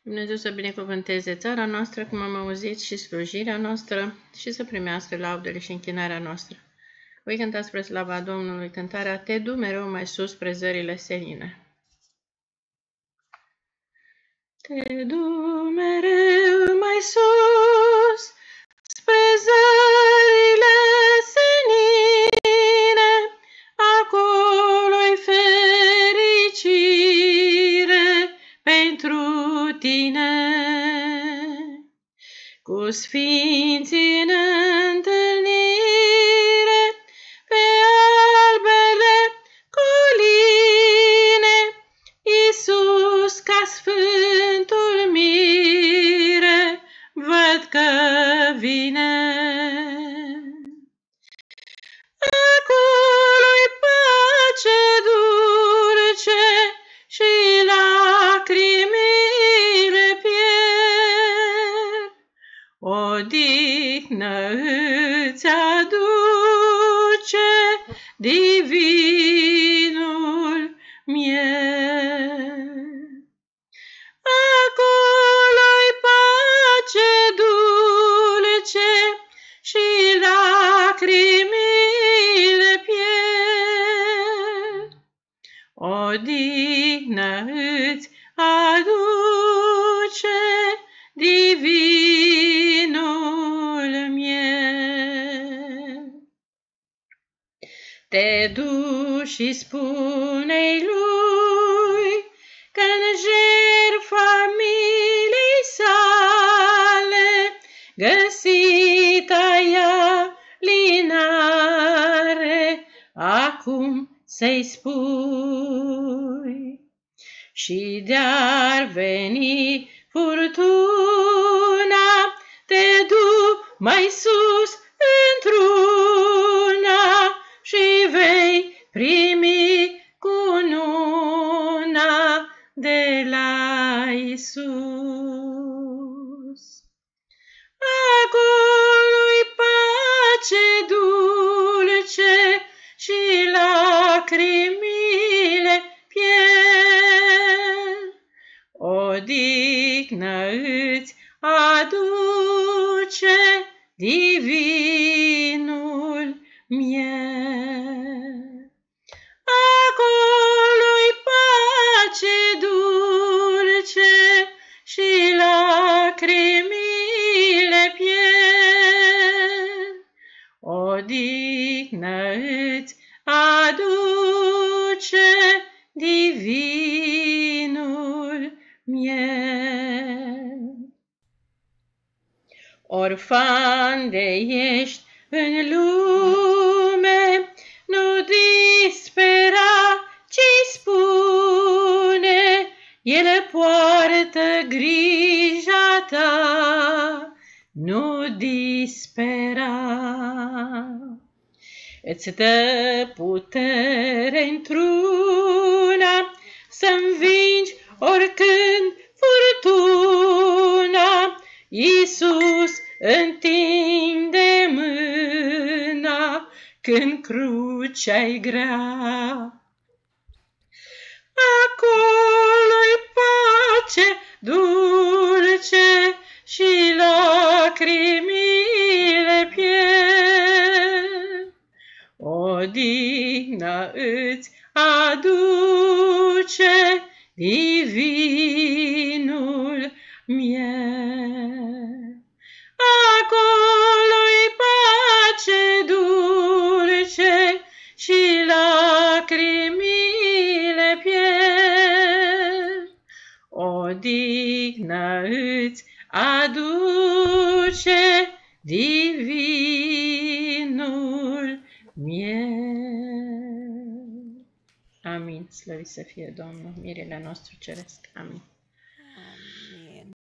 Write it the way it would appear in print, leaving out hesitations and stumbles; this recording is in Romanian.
Dumnezeu să binecuvânteze țara noastră, cum am auzit, și slujirea noastră și să primească laudele și închinarea noastră. Voi cânta spre slava Domnului cântarea Te du mereu mai sus spre zările senine. Te du mereu mai sus spre zările senine, acolo-i fericire pentru tine. Cu sfinții în întâlnire pe albele coline, Iisus ca Sfântul Mire văd că vine. Acolo-i pace dulce și lacrimile pierd, odihnă îți aduce divinul miel. Acolo-i pace dulce și lacrimile pierd, odihnă îți aduce divinul miel. Te du și spune-i lui că-n jertfa milei sale găsita ea linare, acum să-i spui. Și de-ar veni furtuna, te du mai sus într-una și vei primi cununa de la Iisus. Acolo-i pace dulce și lacrimile pierd, odihnă îți aduce divinul miel. Acolo-i pace dulce și lacrimile pierd, odihnă îți aduce divinul miel. Orfan de ești în lume, nu dispera, ci spune, El poartă grija ta, nu dispera. Îți dă putere într-una să învingi oricând furtuna. Iisus întinde mâna când crucea-i grea. Acolo-i pace dulce și lacrimile pierd, odihnă îți aduce divinul miel. Acolo-i pace dulce și lacrimile pierd, odihnă îți aduce divinul miel. Amin. Slăvit să fie Domnul, mirele nostru ceresc. Amin.